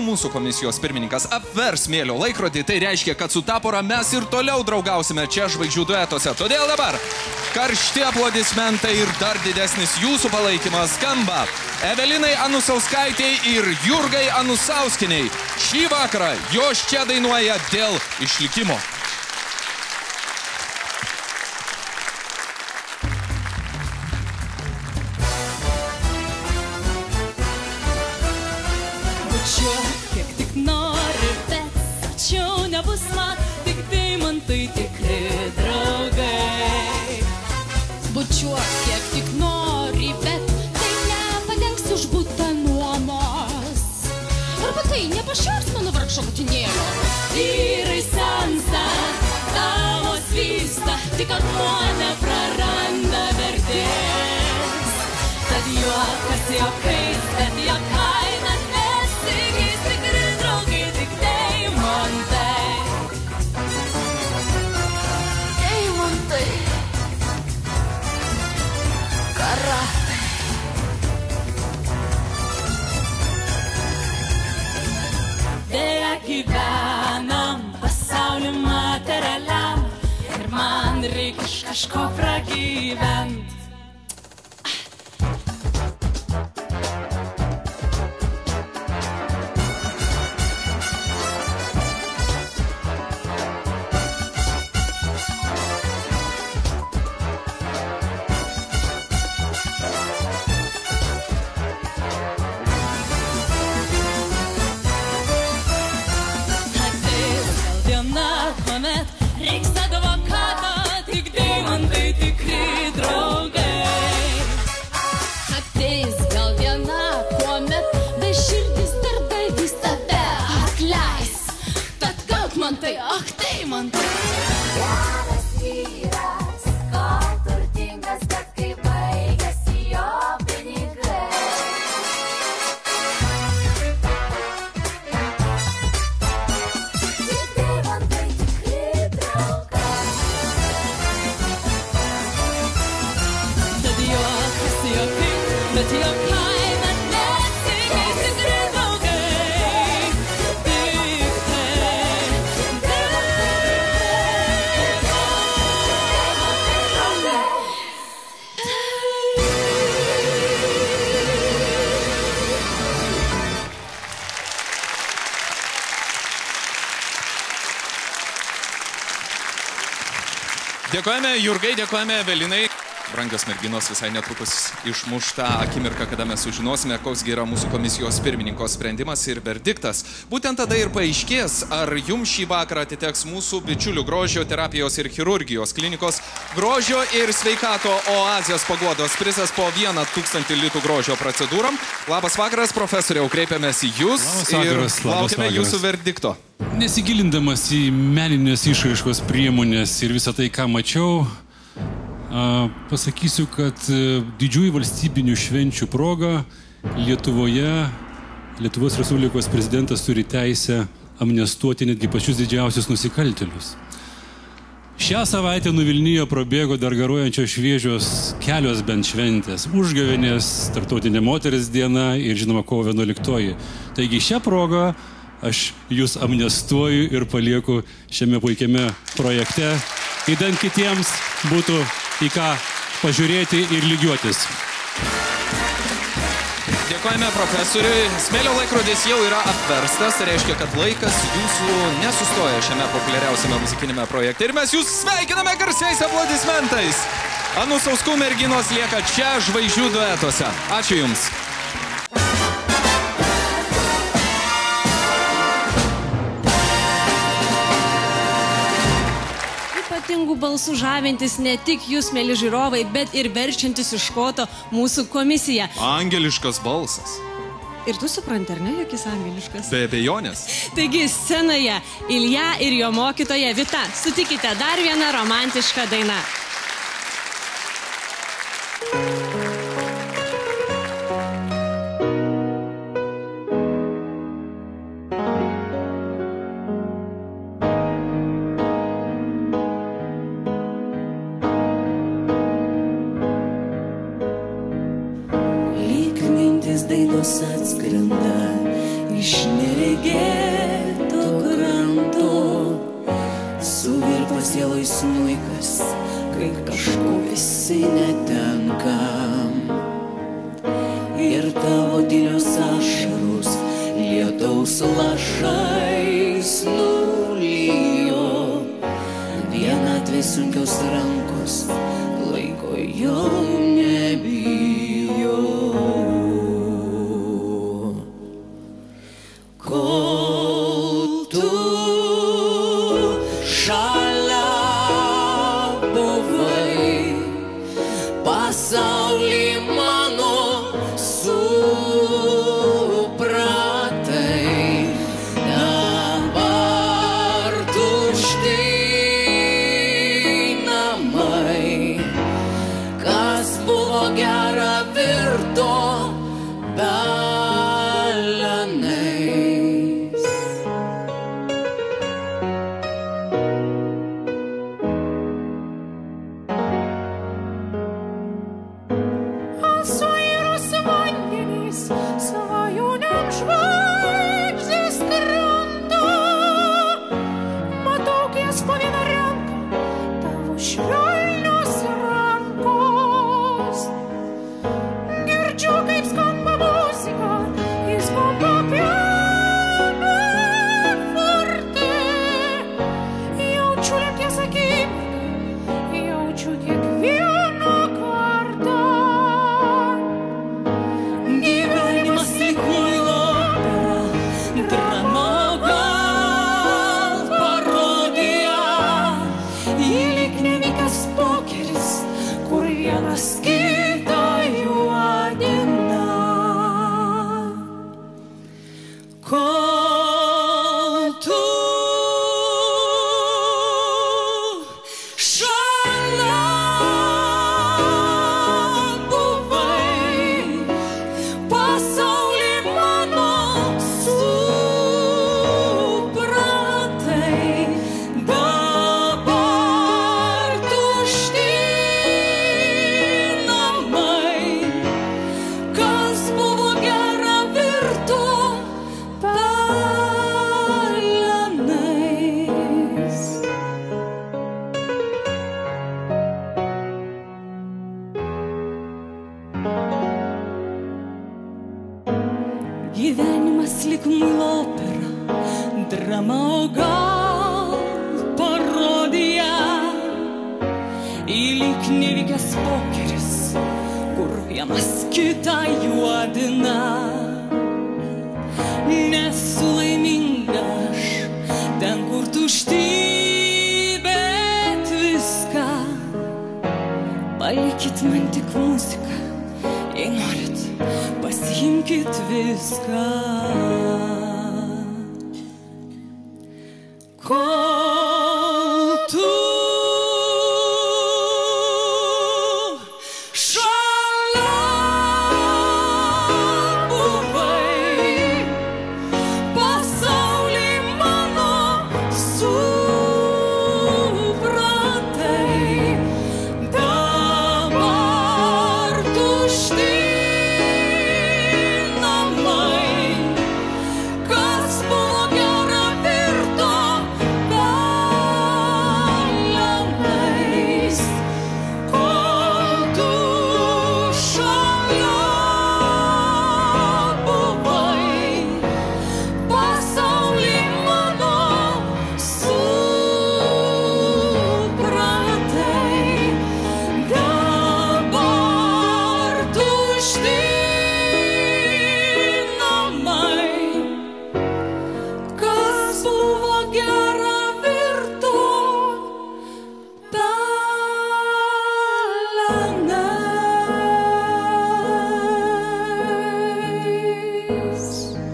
mūsų komisijos pirmininkas apvers smėlio laikrodį, tai reiškia, kad su ta pora mes ir toliau draugausime čia žvaigždžių duetuose. Todėl dabar karšti aplodismentai ir dar didesnis jūsų palaikymas skamba Evelinai Anusauskaitei ir Jurgai Anusauskiniai. Šį vakarą jos čia dainuoja dėl išlikimo. Kiek tik nori, bet tačiau nebus man, tik deimantai tikri draugai. Bučiuok, kiek tik nori, bet tai nepadengs už butą nuomos. Arba tai nepašiaus mano vargšo katinėlio. Vyrai sensta, tavo svysta, tik akmuo nepraranda vertės. Tad juokas juokais, bet jo kaina nesigys, tikri draugai, tik deimantai. Deimantai. Karatai. Deja gyvenam pasaulį materialiam ir man reikia iš kažko pragyvent. Reiks advokato, tik deimantai tikri draugai. Ateis gal diena, kuomet beširdis darbdavys tave atleis. Tad gauk man tai, ach deimantai. Geras vyras, kol turtingas, bet kai baigėsi jo pinigai. Tik deimantai tikri draugai. Tad juokas juokai, bet jo kaina nesigys, tikri draugai. Tik tai. Dėkojame Jurgai, dėkojame Evelinai. Brangios merginos, visai netrukus išmuš tą akimirką, kada mes sužinosime, koksgi yra mūsų komisijos pirmininko sprendimas ir verdiktas. Būtent tada ir paaiškės, ar jums šį vakarą atiteks mūsų bičiulių grožio terapijos ir chirurgijos klinikos grožio ir sveikato oazijos paguodos prizas po 1000 litų grožio procedūram. Labas vakaras, profesoriau, kreipiamės į jūs ir laukiame jūsų verdikto. Nesigilindamas į meninės išraiškos priemonės ir visą tai, ką mačiau, pasakysiu, kad didžiųjų valstybinių švenčių proga Lietuvos Respublikos prezidentas turi teisę amnestuoti netgi pačius didžiausius nusikaltėlius. Šią savaitę nuvilnijo prabėgo dar garuojančios šviežios kelios bent šventės. Užgavėnės, Tarptautinė moters diena ir žinoma kovo 11. Taigi šią progą aš jūs amnestuoju ir palieku šiame puikiame projekte, idant kitiems būtų į ką pažiūrėti ir lygiuotis. Dėkojame profesoriui. Smėlio laikrodis jau yra apverstas, tai reiškia, kad laikas jūsų nesustoja šiame populiariausiame muzikinėme projekte. Ir mes jūs sveikiname garsiais aplodismentais. Anusauskų merginos lieka čia žvaigždžių duetuose. Ačiū jums. Ypatingų balsų žavintis ne tik jūs, mėly žiūrovai, bet ir verčiantis iš koto mūsų komisiją. Angeliškas balsas. Ir tu supranti, ar ne, jog jis angeliškas? Be abejonės. Taigi scenoje Ilja ir jo mokytoja Vita. Sutikite dar vieną romantišką dainą. Lyg mintis dainos atskrenda iš nereikia. regėto kranto, suvirpa sieloj smuikas, kai kažko visi netenkam. Ir tavo tylios ašaros lietaus lašais nulijo, vienatvės sunkios rankos laiko jau nebijo. Kol tu šalia buvai, pasaulį mano supratai, dabar tušti namai, kas buvo gera virto pelenais. Suirus vandenys svajoniam žvaigždės krenta, matau kies po vieną ranką tavo švelnios rankos. Girdžiu, kaip skamba muzika, jis skamba pianoforte. Jaučiu lemties akimirką, jaučiu kiekvieną kartą. Gyvenimas lyg muilo opera, drama gal parodija, ji lyg nevykęs pokeris, kur vienas kitą juodina. Kol tu šalia buvai, pasaulį mano supratai, dabar tušti namai, kas buvo gera virto pelenais. Gyvenimas lyg muilo opera, drama o gal parodija, ji lyg nevykęs pokeris, kur vienas kitą juodina. Nesu laiminga aš ten, kur tuštybė, bet viską palikit man tik muziką, jei norit, pasiimkit viską. Kol tu šalia buvai, pasaulį mano supratai, dabar tušti namai, kas buvo gera virto pelenais. Kol tu šalia buvai, pasaulį mano supratai, dabar tušti namai, kas buvo gera virto pelenais.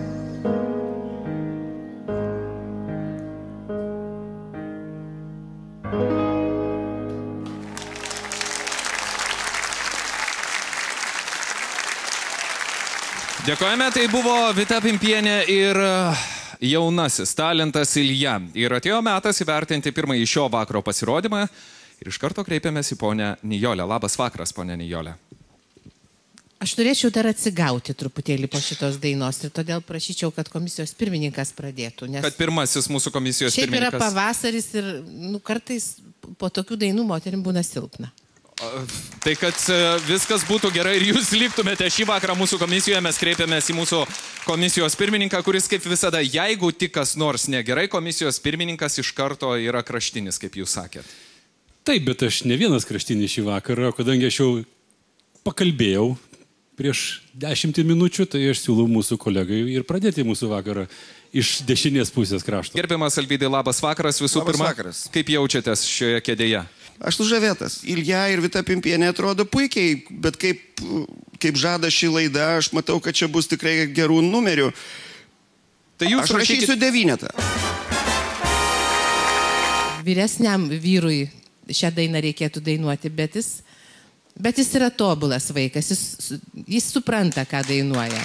Dėkojame, tai buvo Vita Pimpienė ir jaunasis talentas Ilja. Ir atėjo metas įvertinti pirmąjį šio vakaro pasirodymą. Ir iš karto kreipiamės į ponę Nijolę. Labas vakaras, ponė Nijolė. Aš turėčiau dar atsigauti truputėlį po šitos dainos ir todėl prašyčiau, kad komisijos pirmininkas pradėtų. Nes Kad pirmasis mūsų komisijos šiaip yra pirmininkas. pavasaris ir kartais po tokių dainų moterim būna silpna. Tai kad viskas būtų gerai ir jūs liktumėte šį vakarą mūsų komisijoje, mes kreipiamės į mūsų komisijos pirmininką, kuris kaip visada, jeigu tik kas nors negerai, komisijos pirmininkas iš karto yra kraštinis, kaip jūs sakėt. Taip, bet aš ne vienas kraštinis šį vakarą, kadangi aš jau pakalbėjau prieš 10 minučių, tai aš siūlau mūsų kolegai ir pradėti mūsų vakarą iš dešinės pusės krašto. Gerbiamas Alvydai, labas vakaras visų Labas pirma. vakaras. Kaip jaučiatės šioje kėdėje? Aš sužavėtas. Ilja ir Vita Pimpienė atrodo puikiai, bet kaip žada šį laidą, aš matau, kad čia bus tikrai gerų numerių. Tai jūs Aš rašysiu 9. Vyresniam vyrui šią dainą reikėtų dainuoti, bet jis yra tobulas vaikas, jis supranta, ką dainuoja.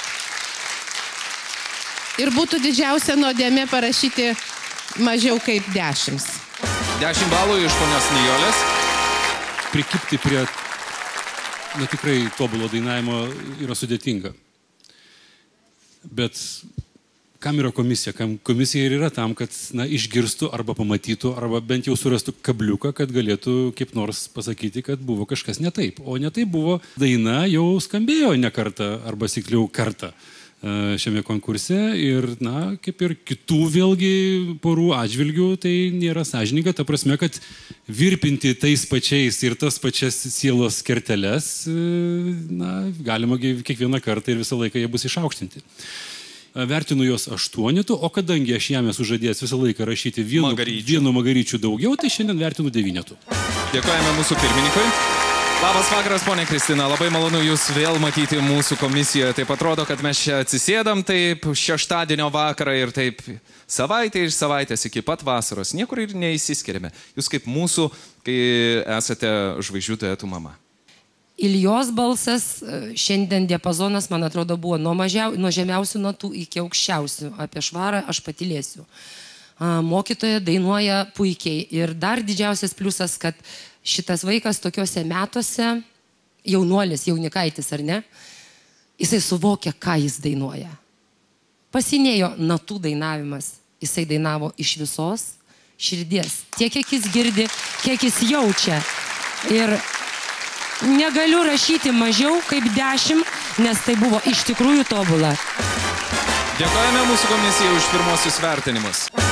Ir būtų didžiausia nuodėmė parašyti mažiau kaip 10. 10 balų iš ponios Nijolės. Prikipti prie tikrai tobulo dainavimo yra sudėtinga. Bet kam yra komisija? Komisija ir yra tam, kad išgirstų arba pamatytų, arba bent jau surastų kabliuką, kad galėtų kaip nors pasakyti, kad buvo kažkas ne taip. O ne taip buvo daina, jau skambėjo ne kartą, arba sikliau kartą šiame konkurse. Ir, kaip ir kitų vėlgi porų atžvilgių, tai nėra sąžininga. Ta prasme, kad virpinti tais pačiais ir tas pačias sielos kerteles, galima kiekvieną kartą ir visą laiką jie bus išaukštinti. Vertinu jos 8, o kadangi aš jam esu žadėjęs visą laiką rašyti vienu magaryčiu daugiau, tai šiandien vertinu 9. Dėkojame mūsų pirmininkui. Labas vakaras, ponė Kristina, labai malonu jūs vėl matyti mūsų komisijoje. Taip atrodo, kad mes čia atsisėdam taip šeštadienio vakarą ir taip savaitė iš savaitės iki pat vasaros. Niekur ir neįsiskiriame. Jūs kaip mūsų, kai esate žvaigždžių duetų mama. Iljos balsas, šiandien diapazonas, man atrodo, buvo nuo žemiausių natų iki aukščiausių. Apie švarą aš patylėsiu. Mokytoja dainuoja puikiai. Ir dar didžiausias pliusas, kad šitas vaikas tokiuose metuose, jaunuolis, jaunikaitis, ar ne, jisai suvokia, ką jis dainuoja. Pasinėjo natų dainavimas. Jisai dainavo iš visos širdies. Tiek, kiek jis girdi, kiek jis jaučia. Ir negaliu rašyti mažiau kaip 10, nes tai buvo iš tikrųjų tobula. Dėkojame mūsų komisijai už pirmosius vertinimus.